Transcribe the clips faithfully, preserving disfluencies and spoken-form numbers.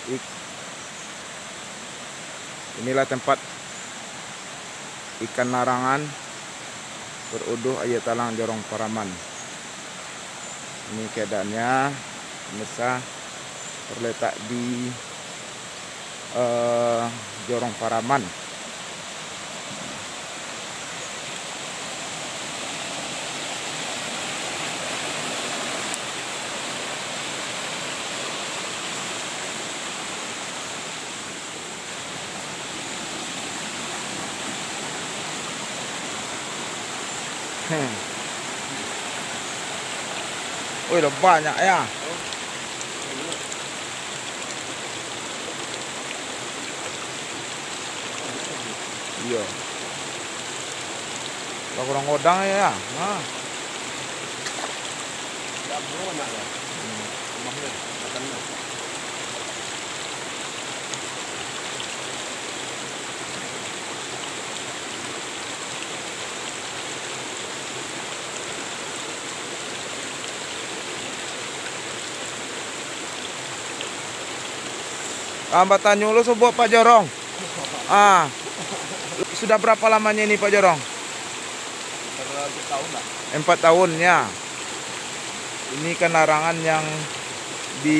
Ik Inilah tempat ikan larangan beruduh Ayah Talang Jorong Paraman. Ini keadaannya, pemirsa, terletak di uh, Jorong Paraman. Hmm. Wih, udah banyak ya. Iya. Kalau kurang godang ya. Nah. Ah, Mbak Tanyu lu sebuah Pak Jorong. Ah, sudah berapa lamanya ini Pak Jorong? Empat tahun lah. Empat tahun ya. Ini kan larangan yang di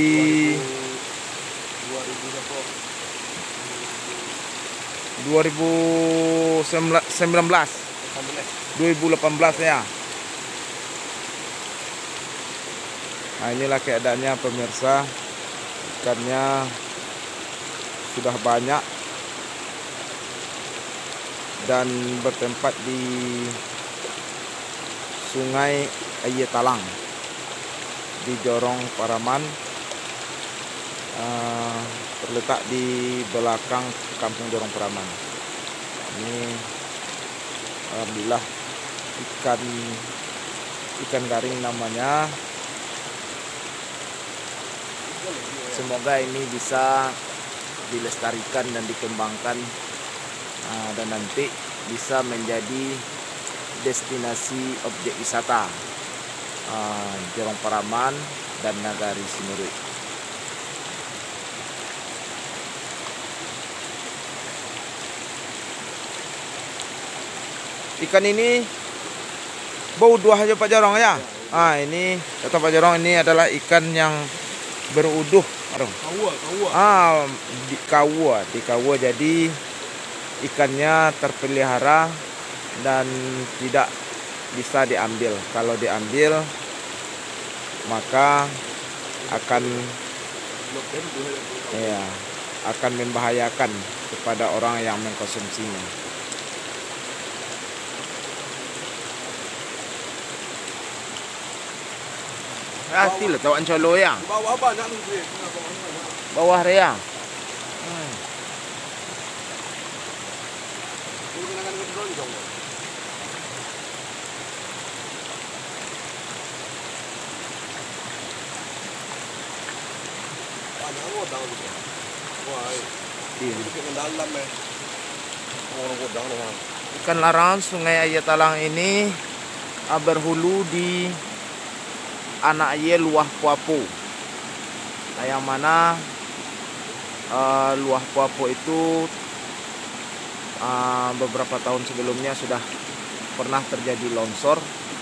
dua ribu sembilan belas, dua ribu delapan belas ya. Nah, inilah keadaannya pemirsa. Ikannya sudah banyak dan bertempat di Sungai Ayah Talang di Jorong Paraman, uh, terletak di belakang kampung Jorong Paraman. Ini alhamdulillah ikan ikan garing namanya. Semoga ini bisa dilestarikan dan dikembangkan, uh, dan nanti bisa menjadi destinasi objek wisata uh, Jorong Paraman dan Nagari Sinurui. Ikan ini bau dua aja Pak Jorong ya. Ah, ini kata Pak Jorong, ini adalah ikan yang beruduh. Kawa, kawa. Ah, di kawa, di kawa. Jadi ikannya terpelihara dan tidak bisa diambil. Kalau diambil maka akan ya, akan membahayakan kepada orang yang mengkonsumsinya. Hati lah tawan colo ya. Bawah banyak nih. Bawah rea. Ikan larangan Sungai Ayah Talang ini berhulu di anak Ayah Luah Puapo. Nah, yang mana uh, Luah Puapo itu uh, beberapa tahun sebelumnya sudah pernah terjadi longsor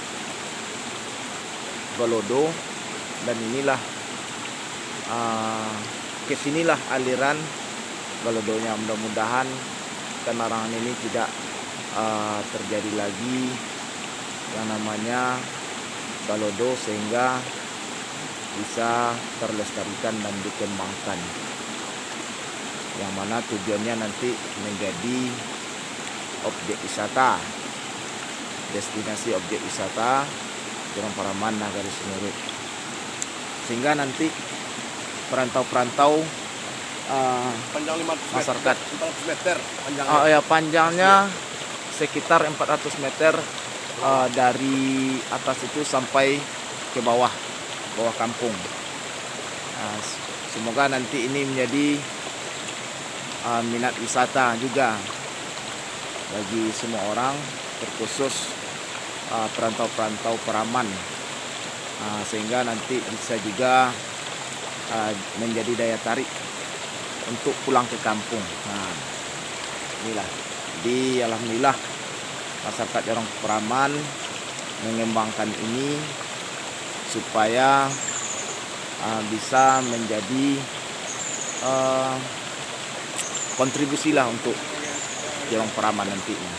Balodo, dan inilah uh, kesinilah aliran Balodonya. Mudah-mudahan ikan larangan ini tidak uh, terjadi lagi yang namanya Balodo, sehingga bisa terlestarikan dan dikembangkan, yang mana tujuannya nanti menjadi objek wisata, destinasi objek wisata Jorong Paraman Nagari Sinurui, sehingga nanti perantau-perantau uh, panjang lima ratus masyarakat empat ratus meter panjangnya. Oh ya, panjangnya sekitar empat ratus meter uh, dari atas itu sampai ke bawah bawah kampung. Nah, semoga nanti ini menjadi uh, minat wisata juga bagi semua orang, terkhusus uh, perantau-perantau Paraman, uh, sehingga nanti bisa juga uh, menjadi daya tarik untuk pulang ke kampung. Nah, inilah. Jadi alhamdulillah masyarakat Jorong Peraman mengembangkan ini supaya uh, bisa menjadi uh, kontribusi lah untuk Jorong Peraman nantinya.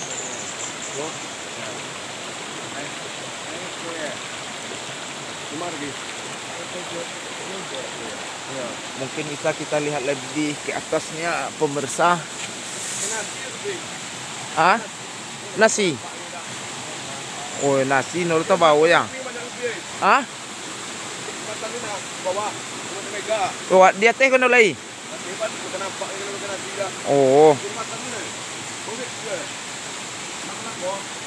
Ya, mungkin bisa kita lihat lebih ke atasnya pemirsa. Ah, nasi. Oh, nasi menurut bau ya. Ah? Oh, dia teh kono lai. Oh.